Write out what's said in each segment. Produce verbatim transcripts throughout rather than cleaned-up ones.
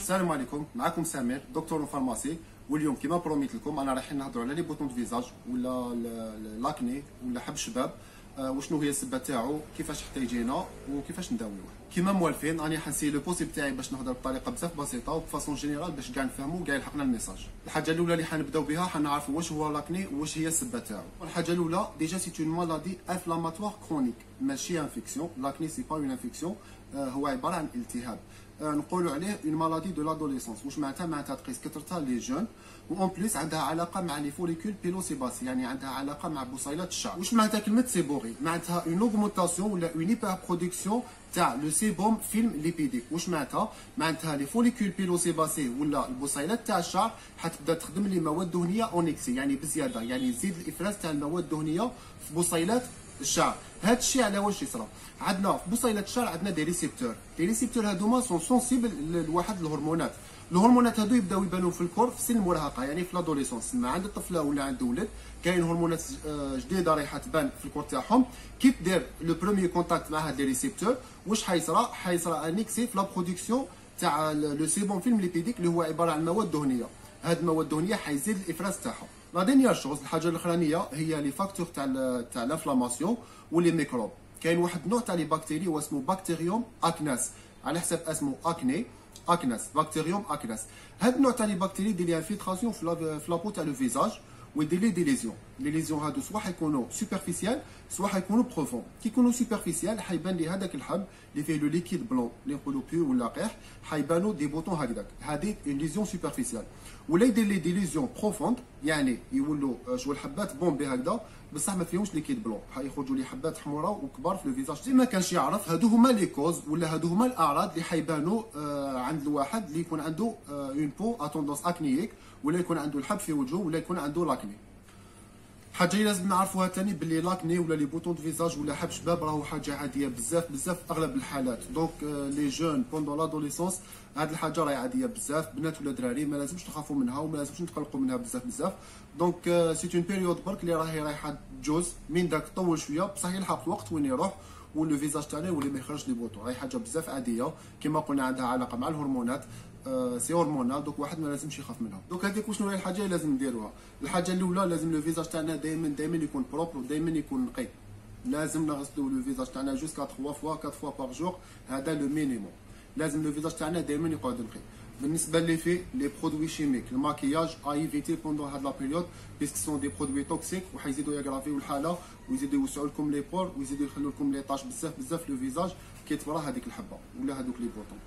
السلام عليكم، معكم سمير دكتور فارماسي. واليوم كما بروميت لكم انا رايحين نهضروا على لي بوطون دو فيزاج ولا لاكني ولا حب الشباب. أه وشنو هي السبه تاعو، كيفاش حتى يجينا وكيفاش نداويوه. كما موالفين راني حنسي لو بوسي تاعي باش نهضر بطريقه بزاف بسيطه وبفاسون جينيرال باش كاع نفهموا كاع يلحقنا الميساج. الحاجه الاولى اللي حنبداو بها حنعرفوا واش هو لاكني واش هي السبه تاعو. الحاجه الاولى ديجا سي اون مالادي انفلاماتوار كرونيك، ماشي انفيكسيون. لاكني سي با اون انفيكسيون، هو عباره عن التهاب. نقولوا عليه اون مالادي دو لادوليسونس. واش معناتها؟ معناتها تقيس كثرتها لي جون، وان بليس عندها علاقه مع لي فوليكول بيلوسيباسي، يعني عندها علاقه مع بصيلات الشعر. واش معناتها كلمه سيبوري؟ معناتها اون اوغمونطاسيون ولا اون هيبر برودكسيون تاع لو سيبوم فيلم ليبيديك. واش معناتها؟ معناتها لي فوليكول بيلوسيباسي ولا البصيلات تاع الشعر حتبدا تخدم لي مواد دهنيه اونيكسي، يعني بزياده، يعني تزيد الافراز تاع المواد الدهنيه في بصيلات الشعر. هذا الشيء على واش يصرا؟ عندنا في بصيلات الشعر عندنا دي ريسيبتور، دي ريسيبتور هذوما سون سونسيبل لواحد الهرمونات. الهرمونات هذو يبداو يبانوا في الكور في سن المراهقه، يعني في لادوليسونس. ما عند الطفله ولا عند ولد كاين هرمونات جديده رايحه تبان في الكور تاعهم. كي دير لو بروميير كونتاكت مع هاد لي ريسيبتور واش حيصرا؟ حيصرا انيكسي في لا برودكسيون تاع لو سيبون فيلم ليبيديك اللي هو عباره عن مواد دهنيه. هاد المواد الدهنيه حيزيد الافراز تاعهم. لا دينيير شوز، الحاجه الاخرانيه هي لي فاكتور تاع تاع لانفلاماسيون ولي ميكروب. كاين واحد النوع تاع لي بكتيري واسمو بكتيريوم اكناس، على حسب اسمه اكني اكناس، بكتيريوم اكناس. هاد النوع تاع لي بكتيري يدير لي انفلتراسيون في لابو تاع لو فيزاج ويدير لي دي ليزيون. لي ليزيون هادو سوا حيكونوا سوبرفيسيال سوا حيكونوا بروفون. كي يكونوا سوبرفيسيال حيبان لي هذاك الحب اللي فيه لو ليكيد بلون اللي نقولوا بيو ولا قيح، حيبانوا دي بوطون هكذاك، هذه اون ليزيون سوبرفيسيال. ولا يدير لي دي ليزيون بروفوند، يعني يولوا شغل حبات بومبي هكذا بصح ما فيهمش ليكيد بلون، حيخرجوا لي حبات حمراء وكبار في لو فيزاج. زي ما كانش يعرف هادو هما لي كوز ولا هادو هما الاعراض اللي حيبانوا آه عند الواحد اللي يكون عنده آه اون بو ا توندونس اكنييك، ولا يكون عنده الحب في وجهه، ولا يكون عنده لاكني. حاجه اللي لازم نعرفوها ثاني باللي لاكني ولا لي بوطون دو فيزاج ولا حب شباب راهو حاجه عاديه بزاف بزاف في اغلب الحالات. دونك لي جون بوندون لادوليسونس هاد الحاجه راهي عاديه بزاف، بنات ولا دراري ما لازمش تخافوا منها وما لازمش نتقلقوا منها بزاف بزاف. دونك سي اون بيريود برك اللي راهي رايحه تجوز من داك طول شويه، بصح يلحق الوقت وين يروح ولو فيزاج تاعنا يولي ما يخرجش لي بوطون. راهي حاجه بزاف عاديه كما قلنا، عندها علاقه مع الهرمونات، آه سي هرمونال. دوك واحد ما لازمش يخاف منها. دوك هذيك وشنو هي الحاجه اللي لازم نديروها؟ الحاجه الاولى لازم لو فيزاج تاعنا دائما دائما يكون بروبر ودائما يكون نقي. لازم نغسلوا لو فيزاج تاعنا جوسكا ثلاثة فوا أربعة فوا باغ جور، هذا لو مينيموم. لازم لو فيزاج تاعنا دائما يقعد نقي. بالنسبه لي في لي برودوي شيميك، الماكياج ا ايفيتي بوندون هاد لا بيريود بيسك سون دي برودوي توكسيك وحيزيدوا يغرافيو الحاله ويزيدوا يوسعوا لكم لي بور ويزيدوا يخلوا لكم لي طاش بزاف بزاف لو فيزاج كي تبرا هذيك الحبه ولا هذوك لي بوطون.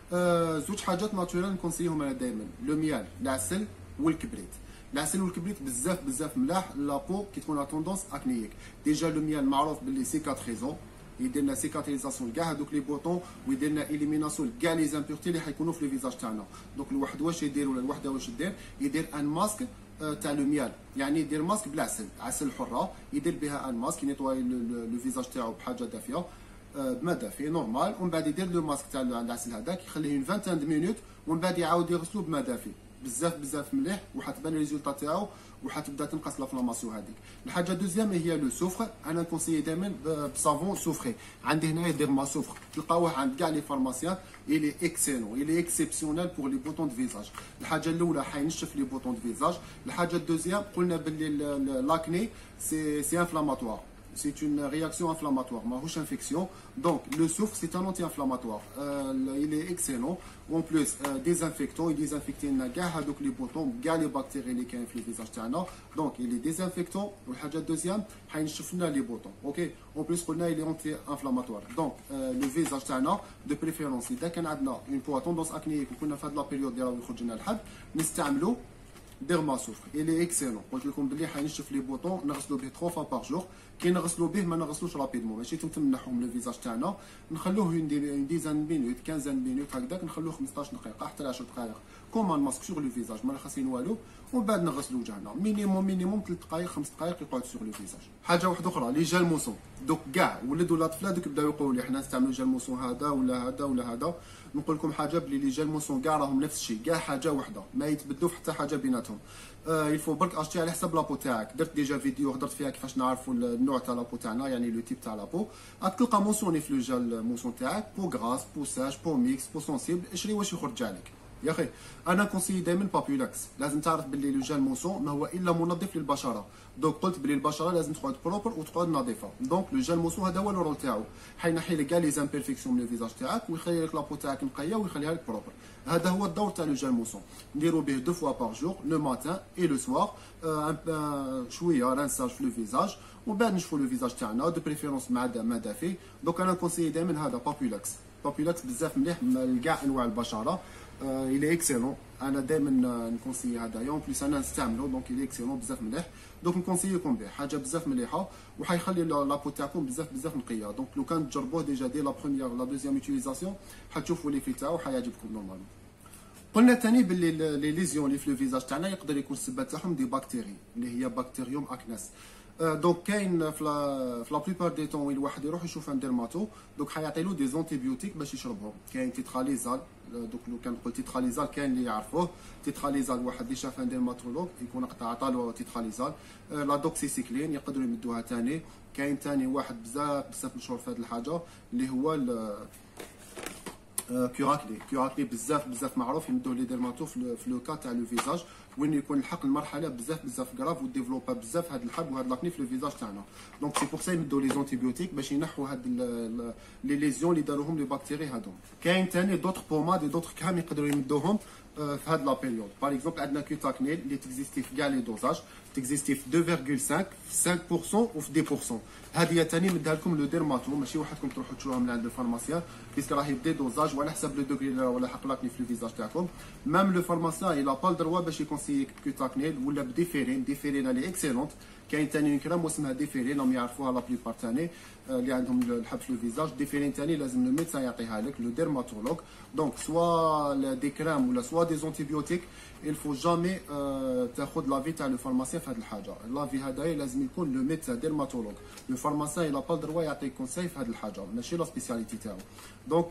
آه زوج حاجات ناتورال نكونسيهم انا دائما، لو ميال، العسل والكبريت. العسل والكبريت بزاف بزاف ملاح لابو كي تكون ا توندونس اكنييك. ديجا لو ميال معروف باللي سيكاتريزون، يدير لنا سيكاتريزاسيون كاع هذوك لي بوطون ويدير لنا اليميناسيون كاع لي زامبورتي اللي حيكونوا في لي فيزاج تاعنا. دونك الواحد واش يدير ولا الوحده واش دير؟ يدير ان ماسك تاع لو ميال، يعني يدير ماسك بالعسل، عسل حره، يدير بها ان ماسك ينيطواي لو فيزاج تاعو بحاجه دافيه بما دافي نورمال، ومن بعد يدير لو ماسك تاع العسل هذاك يخليه اون فانتان دو مينوت، ومن بعد يعاود يغسلو بما دافي بزاف بزاف مليح وحتبان الريزولتا تاعو وحتبدا تنقص لافلاماسيون هذيك. الحاجه دوزيام هي لو سوفر. انا نكونسيي دائما بصافون سوفري. عندي هنايا ديرما سوفر تلقاوه عند كاع لي فارماسيان، إلي اكسيلون إلي اكسيبسيونيل بور لي بوطون دو فيزاج. الحاجه الاولى حينشف لي بوطون دو فيزاج. الحاجه دوزيام قلنا باللي لاكني سي سي انفلاماتوار، c'est une réaction inflammatoire, ماهوش infection. Donc le soufre c'est un anti-inflammatoire, euh, il est excellent. En plus euh, désinfectant, il désinfecte لنا كاع هذوك لي بوطون كاع لي بكتيري اللي كاين في الفيزاج تاعنا. دونك il est désinfectant. والحاجه الدوزيام حينشف لنا لي بوطون. اوكي اون بليس قلنا il est anti-inflammatoire. دونك لو فيزاج تاعنا دو بريفيرونس اذا كان عندنا اون بو توندونس اكنييك وكنا في هاد لا بيريود اللي راهو يخرج لنا الحب نستعملوا ديرما سوفر. إلي اكسيلون. قلت لكم بلي حينشف لي بوطون، نغسلو به ثلاثة فوا باغ جور. كي نغسلو به ما نغسلوش رابيدمون، ماشي تمنحهم لو فيزاج تاعنا، نخلوه اون ديزان مينوت خمسطاش مينوت هكذاك، نخلوه خمسطاش دقيقه حتى عشر دقائق كومان ماسك سور لو فيزاج، ما خاصين والو، ومن بعد نغسلو وجهنا مينيموم مينيموم ثلاث دقائق خمس دقائق يقعد سور لو فيزاج. حاجه واحده اخرى لي جال موسون. دوك كاع ولد ولا طفله دوك يبداو يقولوا لي حنا نستعملوا جال موسون هذا ولا هذا ولا هذا. نقول لكم حاجه بلي لي جال موسون كاع راهم نفس الشيء، كاع حاجه واحده ما يتبدلوا في حتى حاجه بيناتهم. آه يلفو برك اشتي على حسب لابو تاعك. درت ديجا فيديو هضرت فيها كيفاش نعرفوا النوع تاع لابو تاعنا، يعني لو تيب تاع لابو. راك تلقى موسوني في لو جال موسون تاعك بو غراس بو ساج بو ميكس بو سونسيبل، اشري واش يخرج عليك. يا اخي انا كونسيي دائما بابيولاكس. لازم تعرف باللي لو جيل موسون ما هو الا منظف للبشره. دونك قلت باللي البشره لازم تقعد بروبر وتقعد نظيفه. دونك لو جيل موسون هذا هو الرول تاعو، حينحي لك كاع لي زامبيرفيكسيون من الفيزاج تاعك ويخلي لك لابو تاعك نقيه ويخليها لك بروبر. هذا هو الدور تاع لو جيل موسون. نديرو به دو فوا بار جور، لو ماتان اي لو سوار، شويه رانساج في لو فيزاج ومن بعد نشفو لو فيزاج تاعنا دو بريفيرونس مع ماء دافي. دونك انا كونسيي دائما هذا بابيولاكس. بابيولاكس بزاف مليح لكاع انواع البشره. الى اكسيلون، انا دائما نكونسيي هذا يوم بليس انا نستعملو. دونك الى اكسيلون بزاف مليح. دونك نكونسييكم به، حاجه بزاف مليحه وحيخلي لابو تاعكم بزاف بزاف نقيه. دونك لو كان تجربوه ديجا دي لا بروميير لا دوزيام يوتيليزاسيون حتشوفوا لي في تاعو حيعجبكم نورمالمون. قلنا ثاني باللي لي ليزيون اللي في لو فيزاج تاعنا يقدر يكون السبب تاعهم دي بكتيري اللي هي بكتيريوم اكناس. دونك كاين في لا في لا بليبار دي طون وين الواحد يروح يشوف ان ديرماتو، دونك حيعطيلو دي زونتيبيوتيك باش يشربهم. كاين تيتراليزال، دوك لو كان نقول تيتراليزال كاين اللي يعرفوه. تيتراليزال واحد اللي شاف ان ديرماتولوج يكون قطع عطالو تيتراليزال. لا دوكسيسيكلين يقدروا يمدوها ثاني. كاين ثاني واحد بزاف بزاف مشهور في هذه الحاجه اللي هو كوراكلي. كوراكلي بزاف بزاف معروف يمدوه لي ديرماتو في لو كا تاع لو فيزاج وين يكون الحق المرحله بزاف بزاف كراف وديفلوبا بزاف هذا الحب وهذا لاكني في لو فيزاج تاعنا. دونك سي بور سا يمدو لي زونتيبيوتيك باش ينحوا هاد لي ليزيون اللي داروهم لي بكتيري هادوم. كاين ثاني دوطخ بوماد دوطخ كريم يقدروا يمدوهم في هاد لا بيريود. باغ اكزومبل عندنا كوتاكنيل اللي تكزيستي في كاع لي دوزاج، تكزيستي في اثنين فاصلة خمسة في خمسة بالمئة وفي عشرة بالمئة. هذه ثاني مدها لكم لو ديرماتو، ماشي وحدكم تروحوا تشروها من عند الفارماسيان بيسك راهي بدي دوزاج وعلى حسب لو دوغري اللي راه ولا حق لاكني في الفيزاج تاعكم. ميم لو فارماسيان الى با الدروا باش يكونسييك كوتاكنيل ولا بديفيرين. ديفيرين اللي اكسيلونت. كاين ثاني كريم اسمها ديفيرين راهم يعرفوها لا بليبار ثاني اللي عندهم الحب في الفيزاج. ديفيرين ثاني لازم لو ميدسان يعطيها لك لو ديرماتولوج. دونك سوا دي كريم ولا سوا دي زونتيبيوتيك il faut jamais تاخذ لافي تاع لو فارماسيان في هذه الحاجه. لافي هذايا لازم يكون لو ميدسان ديرماتولوج. لو فارماسيان الى با دروا يعطي كونساي في هذه الحاجه ماشي لا سبيسياليتي تاعو. دونك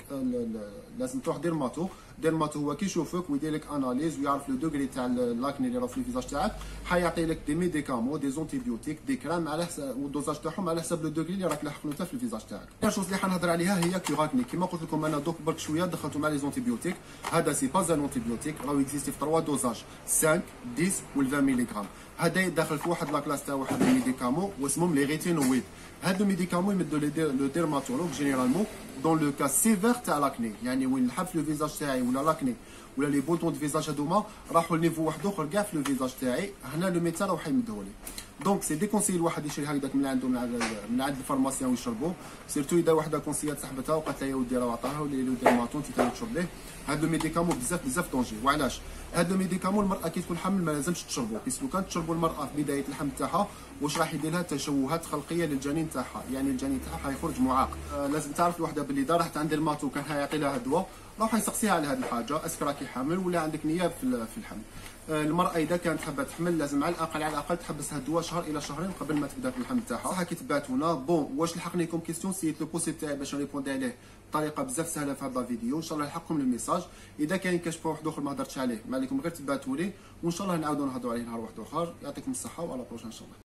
لازم تروح ديرماتو. ديرماتو هو كي يشوفك ويدير لك اناليز ويعرف لو دوغري تاع لاكني اللي راه في الفيزاج تاعك، حيعطي لك دي ميديكامون دي زونتيبيوتيك دي كريم على حسب والدوزاج تاعهم على حسب لو دوغري اللي راك لاحق انت في الفيزاج تاعك. الشوز اللي حنهضر عليها هي كيراكني. كيما قلت لكم انا دوك برك شويه دخلتو مع لي زونتيبيوتيك. هذا سي با ان انتيبيوتيك، راهو اكزيستي في ثلاثة دوزاج خمسة عشرة و عشرين ملغ. هذا داخل في واحد لاكلاس تاع واحد الميديكامون واسمهم لي ريتينويد. هادو ميديكامون يمدو لو ديرماتولوج جينيرالمون دون لو كا سيفير تاع لاكني، يعني وين الحب في لو فيزاج تاعي ولا لاكني ولا لي بوطون دو فيزاج هذوما راحوا لنيفو واحد اخر كاع في لو فيزاج تاعي، هنا لو ميدسان راهو حيمدوه لي. دونك سي دي كونسيي الواحد يشري هكذاك من عنده من عند الفارماسيان ويشربوه. سيرتو اذا وحده كونسيات صاحبتها وقالت لها يا ودي راه عطاها ولا لو ديرماتون تي تشرب ليه. هاد لو ميديكامون بزاف بزاف دونجي. وعلاش؟ هاد لو ميديكامون المراه كي تكون حامل ما لازمش تشربوه، بيسكو كان تشربوا المراه في بدايه الحمل تاعها واش راح يدير لها تشوهات خلقيه للجنين تاعها، يعني الجنين تاعها حيخرج معاق. آه لازم تعرف الوحده باللي اذا راحت عند ديرماتو كان حيعطي لها دواء راح يسقسيها على هذه الحاجه اسك راكي حامل ولا عندك نيه في في الحمل. آه المراه اذا كانت حابه تحمل لازم على الاقل على الاقل تحبسها الدواء شهر الى شهرين قبل ما تبدا في الحمل تاعها. صح كي تبعتونا بون واش لحقنيكم كيستيون سيت لو بوسيبل تاعي باش نريبوندي عليه بطريقه بزاف سهله في هذا الفيديو. ان شاء الله نلحقكم الميساج. اذا كاين كاش واحد اخر ما هضرتش عليه ما عليكم غير تبعتوا لي وان شاء الله نعاودوا نهضروا عليه نهار واحد اخر. يعطيكم الصحه وعلى بروشان ان شاء الله.